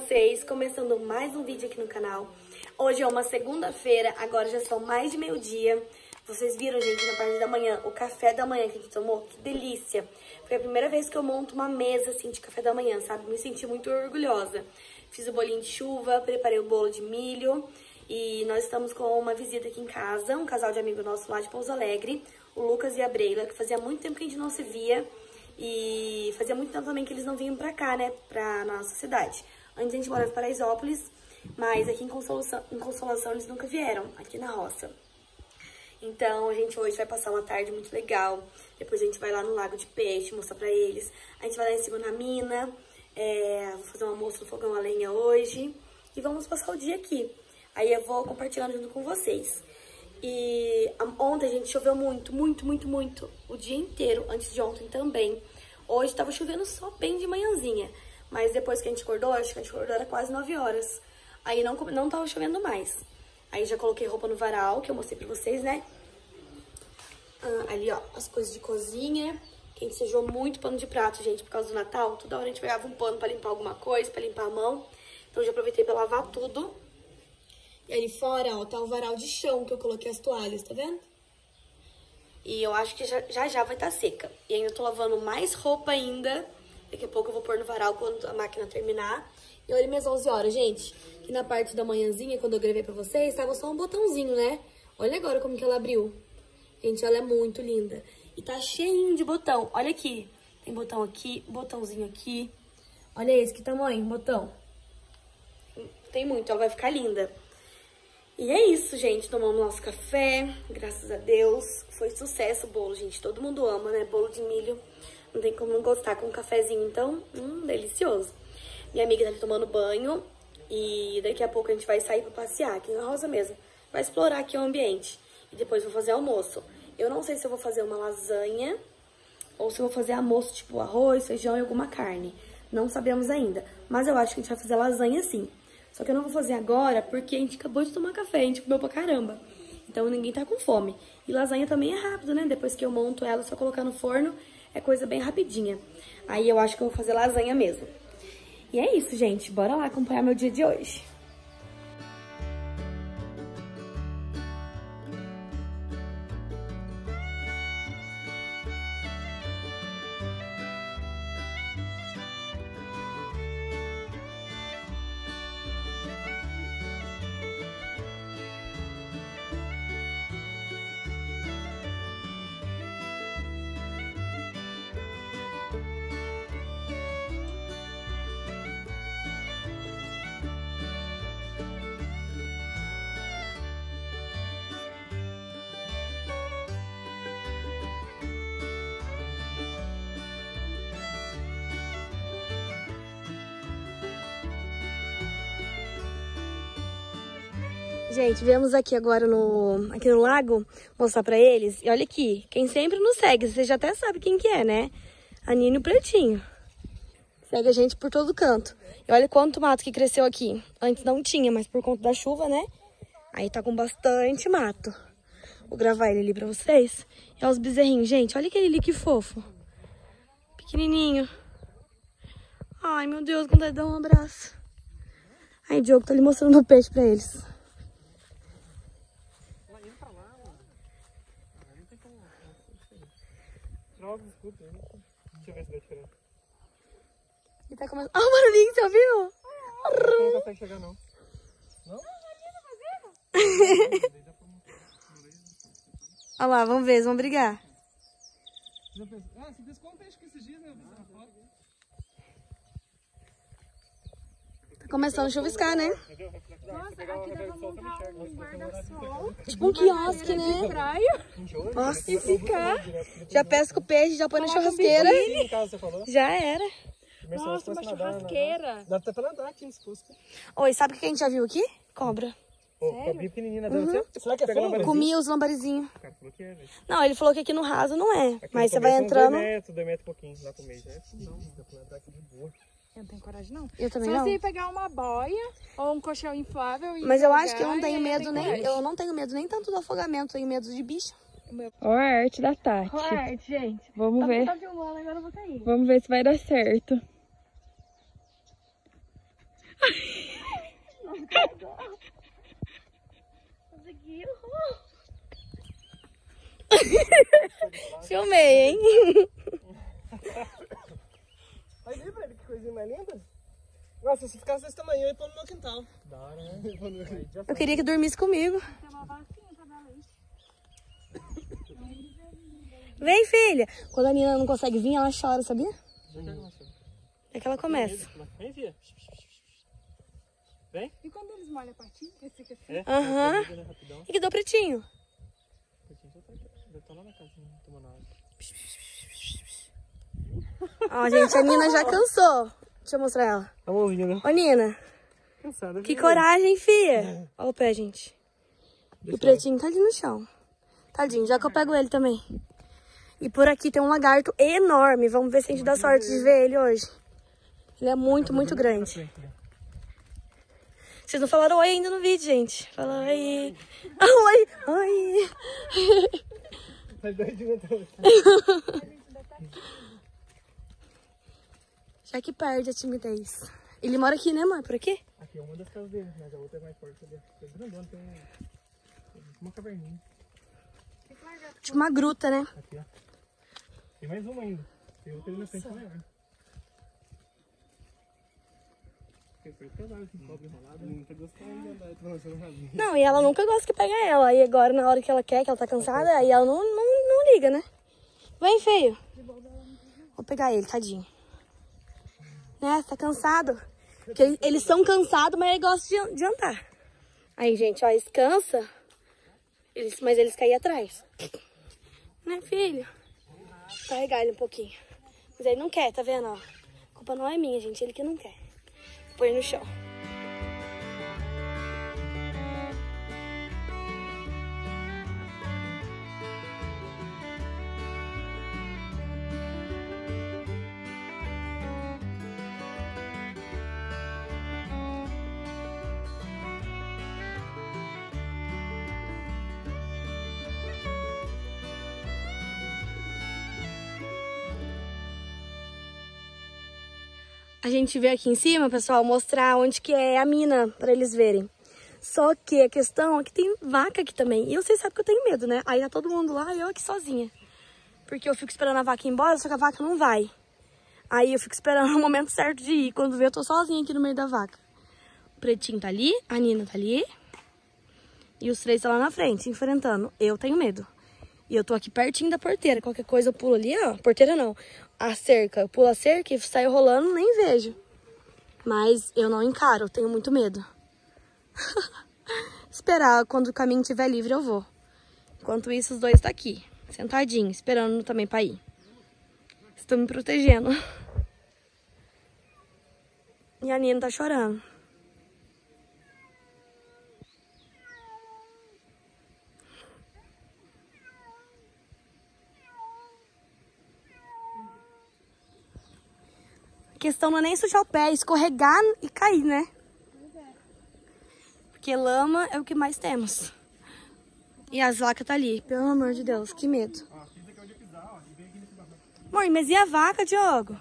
vocês? Começando mais um vídeo aqui no canal. Hoje é uma segunda-feira, agora já são mais de meio-dia. Vocês viram, gente, na parte da manhã, o café da manhã que a gente tomou? Que delícia! Foi a primeira vez que eu monto uma mesa, assim, de café da manhã, sabe? Me senti muito orgulhosa. Fiz o bolinho de chuva, preparei o bolo de milho e nós estamos com uma visita aqui em casa, um casal de amigos nossos lá de Pouso Alegre, o Lucas e a Breila, que fazia muito tempo que a gente não se via. E fazia muito tempo também que eles não vinham pra cá, né, pra nossa cidade. Antes a gente morava em Paraisópolis, mas aqui em Consolação eles nunca vieram, aqui na roça. Então a gente hoje vai passar uma tarde muito legal. Depois a gente vai lá no Lago de Peixe, mostrar pra eles. A gente vai lá em cima na mina, vou fazer um almoço no fogão a lenha hoje. E vamos passar o dia aqui. Aí eu vou compartilhando junto com vocês. E ontem, gente, choveu muito, o dia inteiro, antes de ontem também. Hoje tava chovendo só bem de manhãzinha, mas depois que a gente acordou, acho que a gente acordou era quase 9 horas. Aí não tava chovendo mais. Aí já coloquei roupa no varal, que eu mostrei pra vocês, né? Ali, ó, as coisas de cozinha, que a gente sujou muito pano de prato, gente, por causa do Natal. Toda hora a gente pegava um pano pra limpar alguma coisa, pra limpar a mão. Então já aproveitei pra lavar tudo. E ali fora, ó, tá o varal de chão que eu coloquei as toalhas, tá vendo? E eu acho que já vai estar seca. E ainda tô lavando mais roupa ainda. Daqui a pouco eu vou pôr no varal quando a máquina terminar. E olha minhas 11 horas, gente. Que na parte da manhãzinha, quando eu gravei pra vocês, tava só um botãozinho, né? Olha agora como que ela abriu. Gente, ela é muito linda. E tá cheinho de botão. Olha aqui. Tem botão aqui, botãozinho aqui. Olha esse, que tamanho, botão. Tem muito, ela vai ficar linda. E é isso, gente. Tomamos nosso café, graças a Deus. Foi sucesso o bolo, gente. Todo mundo ama, né? Bolo de milho. Não tem como não gostar com um cafezinho, então, delicioso. Minha amiga tá ali tomando banho e daqui a pouco a gente vai sair pra passear aqui na roça mesmo. Vai explorar aqui o ambiente. E depois vou fazer almoço. Eu não sei se eu vou fazer uma lasanha ou se eu vou fazer almoço, tipo arroz, feijão e alguma carne. Não sabemos ainda. Mas eu acho que a gente vai fazer lasanha sim. Só que eu não vou fazer agora porque a gente acabou de tomar café, a gente comeu pra caramba. Então ninguém tá com fome. E lasanha também é rápido, né? Depois que eu monto ela, só colocar no forno, é coisa bem rapidinha. Aí eu acho que eu vou fazer lasanha mesmo. E é isso, gente. Bora lá acompanhar meu dia de hoje. Gente, viemos aqui agora aqui no lago mostrar pra eles. E olha aqui, quem sempre nos segue, você já até sabe quem que é, né? A Nina e o Pretinho. Segue a gente por todo canto. E olha quanto mato que cresceu aqui. Antes não tinha, mas por conta da chuva, né? Aí tá com bastante mato. Vou gravar ele ali pra vocês. E olha os bezerrinhos, gente. Olha aquele ali que fofo. Pequenininho. Ai, meu Deus, vontade de dar um abraço. Aí o Diogo tá ali mostrando o peixe pra eles. Deixa eu ver se dá diferença. E tá começando... Olha o barulhinho, você ouviu? Não consegue chegar, não. Não? Olha lá, vamos ver, eles vão brigar. Você pescou um peixe com esses dias, né? Tá começando a chuviscar, né? Nossa, aqui dá pra montar um guarda-sol. Tipo um quiosque, né? Praia. Nossa, E ficar. já pesca o peixe, já põe na churrasqueira. Em casa, você falou? Já era. Nossa, uma churrasqueira. Dá até pra nadar aqui nesse cusco. Oi, sabe o que a gente já viu aqui? Cobra. Cobrinha pequenininha nadando. Será que é fundo? Comia os lambarizinhos. O cara falou que é, velho. Não, ele falou que aqui no raso não é. Aqui Mas no você vai começo entrando... 2 metros e pouquinho lá pro meio, né? Não, dá pra nadar aqui de boa. Eu não tenho coragem, não. Eu também Só não. se pegar uma boia ou um colchão inflável e Mas eu jogar, acho que eu não tenho e aí medo tem nem... coragem. Eu não tenho medo nem tanto do afogamento, tenho medo de bicho. Olha a arte da Tati. Coragem, gente. Vamos ver. Tá filmando, agora eu vou cair. Vamos ver se vai dar certo. Não pegou. Conseguiu. Filmei, hein? Aí, velho, que coisinha mais linda. Nossa, se ficasse desse tamanho, eu ia pôr no meu quintal. Da hora, né? Eu queria que dormisse comigo. Tem uma vaquinha pra dar leite. Vem, filha. Quando a Nina não consegue vir, ela chora, sabia? É que ela começa. Vem, filha. Vem. E quando eles molham a patinha, eles ficam assim? É. Aham. E que deu pretinho? Eu tô lá na casinha, tomando água. Ó, gente, a Nina já cansou. Deixa eu mostrar ela. Tá ouvindo? Ô, Nina. Cansada. Que coragem, filha. Ó o pé, gente. E o pretinho tá ali no chão. Tadinho, já que eu pego ele também. E por aqui tem um lagarto enorme. Vamos ver se a gente dá sorte de ver ele hoje. Ele é muito, muito grande. Vocês não falaram oi ainda no vídeo, gente. Fala oi. Oi, oi. Tá doidinho, Já que perde a timidez. Ele mora aqui, né, amor? Por aqui? Aqui é uma das casas dele, mas a outra é mais forte ali. Tem grandona, tem uma caverninha. Tipo uma gruta, né? Aqui, ó. Tem mais uma ainda. Tem outra ali na frente maior. Foi pesado esse cobre enrolado. Não tá gostando de andar, tô lançando rasinho. Não, e ela nunca gosta que pegue ela. E agora, na hora que ela quer, que ela tá cansada, aí ela não liga, né? Vem, feio. Vou pegar ele, tadinho. Né? Tá cansado. Porque eles são cansados, mas eles gostam de andar. Aí, gente, ó, eles cansam. Mas eles caem atrás. Né, filho? Vou carregar ele um pouquinho. Mas ele não quer, tá vendo, ó? A culpa não é minha, gente. Ele que não quer. Põe no chão. A gente veio aqui em cima, pessoal, mostrar onde que é a mina, pra eles verem. Só que a questão é que tem vaca aqui também. E vocês sabem que eu tenho medo, né? Aí tá todo mundo lá e eu aqui sozinha. Porque eu fico esperando a vaca ir embora, só que a vaca não vai. Aí eu fico esperando o momento certo de ir. Quando vê, eu tô sozinha aqui no meio da vaca. O pretinho tá ali, a Nina tá ali. E os três estão lá na frente, enfrentando. Eu tenho medo. E eu tô aqui pertinho da porteira. Qualquer coisa eu pulo ali, ó. Porteira não. A cerca. Eu pulo a cerca e saio rolando, nem vejo. Mas eu não encaro, eu tenho muito medo. Esperar, quando o caminho estiver livre, eu vou. Enquanto isso, os dois estão aqui, sentadinhos, esperando também pra ir. Estou me protegendo. E a Nina tá chorando. A questão não é nem sujar o pé, é escorregar e cair, né? Porque lama é o que mais temos. E as vacas tá ali, pelo amor de Deus, que medo. Mãe, mas e a vaca, Diogo?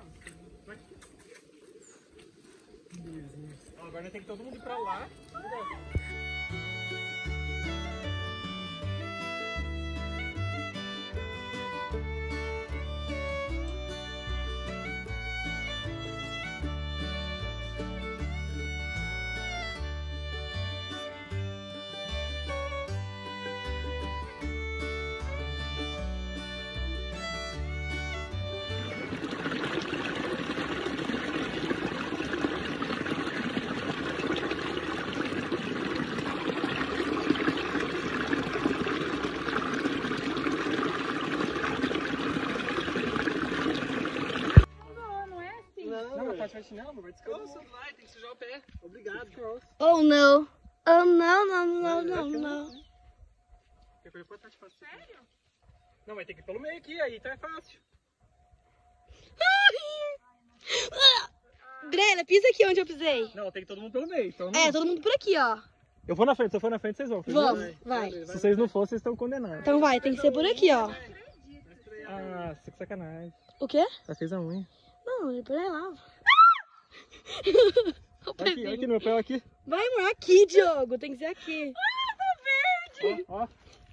Agora tem que todo mundo ir pra lá. Vai chinelo, vai descalço. Vai, tem que sujar o pé. Obrigado, Charles. Oh, não. Oh, não. Sério? Não, vai ter que ir pelo meio aqui, aí tá fácil. Brena, pisa aqui onde eu pisei. Não, tem que todo mundo pelo meio. Então É, todo mundo por aqui, ó. Eu vou na frente, se eu for na frente, vocês vão. Vamos, vai. Se vocês não forem, vocês estão condenados. Então vai, tem que ser por aqui, ó. Ah, você que sacanagem. O quê? Já fez a unha. Não, depois eu lavo. Aqui, aqui no meu pé, aqui. Vai, amor, aqui, Diogo. Tem que ser aqui. Ah, tá verde. Ó, ó.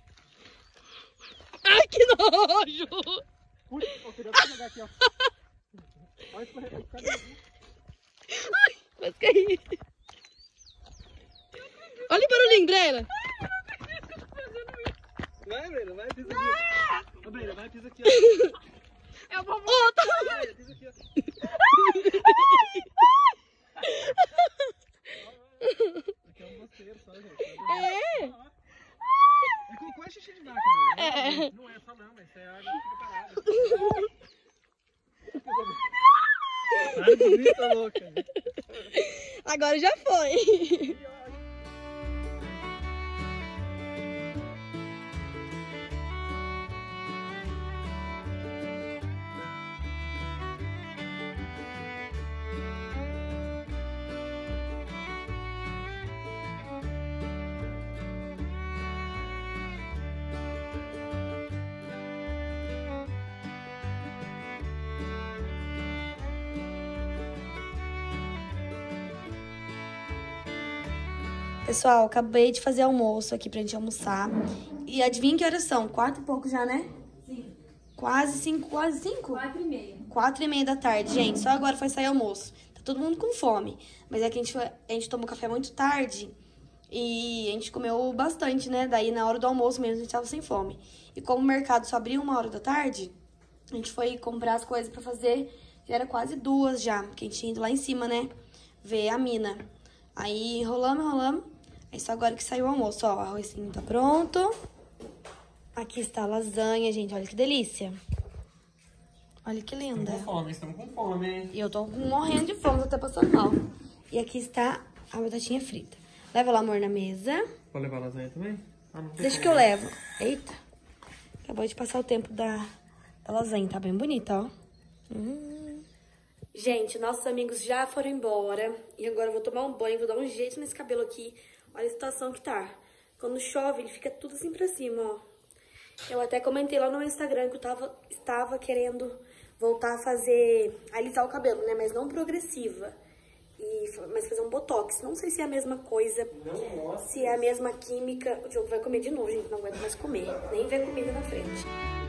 Ai, que nojo. Puxa, ó, cuidado pra jogar aqui, ó. Olha isso, vai ficar ali. Ai, mas caí. Olha o barulhinho, Brena. Vai, Brena, vai, pisa aqui. Ô, Brena, vai, pisa aqui, ó. Eu vou... Ó, tá... Vai, pisa aqui, ó. Aqui é um mosteiro só, gente. É. É cocô, é xixi de vaca, Brena. É. Não é só não, mas isso é água que fica parada. Para de vir, tá louca. Agora já foi. Pessoal, acabei de fazer almoço aqui pra gente almoçar. E adivinha que horas são? 4 e pouco já, né? Sim. Quase 5, quase 5? 4h30. 4h30 da tarde, gente. Só agora foi sair almoço. Tá todo mundo com fome. Mas é que a gente tomou café muito tarde. E a gente comeu bastante, né? Daí na hora do almoço mesmo a gente tava sem fome. E como o mercado só abria 1h da tarde, a gente foi comprar as coisas pra fazer. Já era quase 2 já. Porque a gente tinha ido lá em cima, né? Ver a mina. Aí enrolamos. Aí só agora que saiu o almoço, ó, o arrozinho tá pronto. Aqui está a lasanha, gente, olha que delícia. Olha que linda. Estamos com fome. E eu tô morrendo de fome, tô até passando mal. E aqui está a batatinha frita. Leva lá, amor, na mesa. Pode levar a lasanha também? Ah, não tem Deixa como. que eu levo. Eita. Acabou de passar o tempo da lasanha, tá bem bonita, ó. Gente, nossos amigos já foram embora. E agora eu vou tomar um banho, vou dar um jeito nesse cabelo aqui. Olha a situação que tá. Quando chove, ele fica tudo assim pra cima, ó. Eu até comentei lá no meu Instagram que eu estava querendo voltar a alisar o cabelo, né? Mas não progressiva. Mas fazer um botox. Não sei se é a mesma coisa, se é a mesma química. O Diogo vai comer de novo, gente. Não aguento mais comer. Nem ver comida na frente.